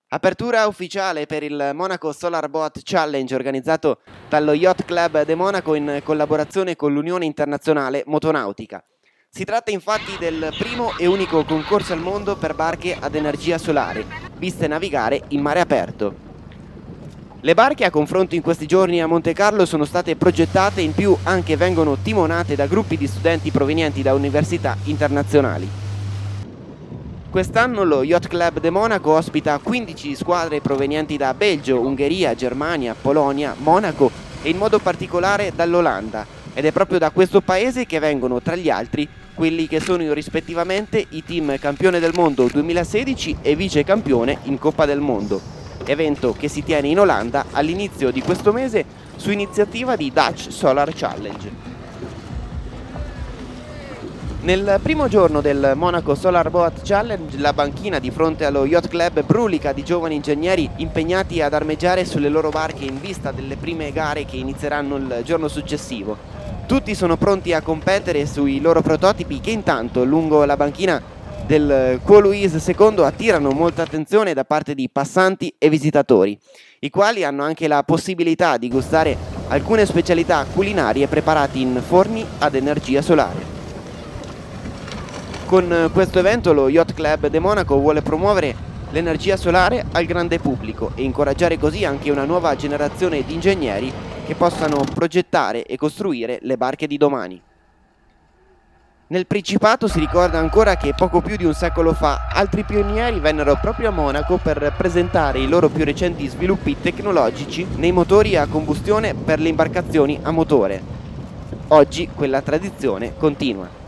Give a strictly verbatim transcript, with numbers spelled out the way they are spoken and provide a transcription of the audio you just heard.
Apertura ufficiale per il Monaco Solar Boat Challenge organizzato dallo Yacht Club de Monaco in collaborazione con l'Unione Internazionale Motonautica. Si tratta infatti del primo e unico concorso al mondo per barche ad energia solare, viste navigare in mare aperto. Le barche a confronto in questi giorni a Monte Carlo sono state progettate e in più anche vengono timonate da gruppi di studenti provenienti da università internazionali. Quest'anno lo Yacht Club de Monaco ospita quindici squadre provenienti da Belgio, Ungheria, Germania, Polonia, Monaco e in modo particolare dall'Olanda, ed è proprio da questo paese che vengono tra gli altri quelli che sono rispettivamente i team campione del mondo duemilasedici e vice campione in Coppa del Mondo, evento che si tiene in Olanda all'inizio di questo mese su iniziativa di Dutch Solar Challenge. Nel primo giorno del Monaco Solar Boat Challenge la banchina di fronte allo Yacht Club brulica di giovani ingegneri impegnati ad armeggiare sulle loro barche in vista delle prime gare che inizieranno il giorno successivo. Tutti sono pronti a competere sui loro prototipi che intanto lungo la banchina del Quo Louise secondo attirano molta attenzione da parte di passanti e visitatori, i quali hanno anche la possibilità di gustare alcune specialità culinarie preparate in forni ad energia solare. Con questo evento lo Yacht Club de Monaco vuole promuovere l'energia solare al grande pubblico e incoraggiare così anche una nuova generazione di ingegneri che possano progettare e costruire le barche di domani. Nel Principato si ricorda ancora che poco più di un secolo fa altri pionieri vennero proprio a Monaco per presentare i loro più recenti sviluppi tecnologici nei motori a combustione per le imbarcazioni a motore. Oggi quella tradizione continua.